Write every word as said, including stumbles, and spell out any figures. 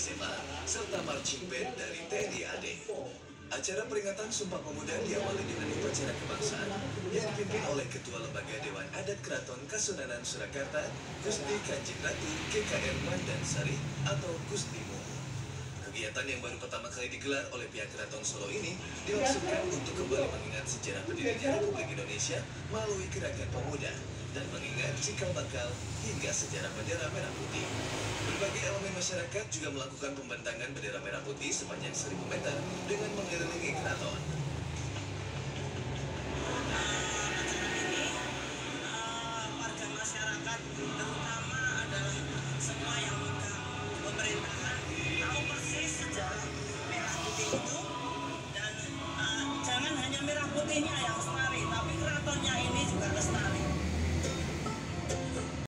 S M A, serta marching band dari T N I A D. Acara peringatan Sumpah Pemuda diawali dengan upacara kebangsaan yang dipimpin oleh Ketua Lembaga Dewan Adat Keraton Kasunanan Surakarta, Gusti Kanjeng Ratu G K R Mandansari atau Gustimu. Kegiatan yang baru pertama kali digelar oleh pihak Keraton Solo ini dimaksudkan untuk kembali mengingat sejarah berdirinya Republik Indonesia melalui gerakan pemuda dan mengingat cikal bakal hingga sejarah bendera merah putih. Berbagai elemen masyarakat juga melakukan pembentangan bendera merah putih sepanjang seribu meter dengan mengelilingi keraton. Warga masyarakat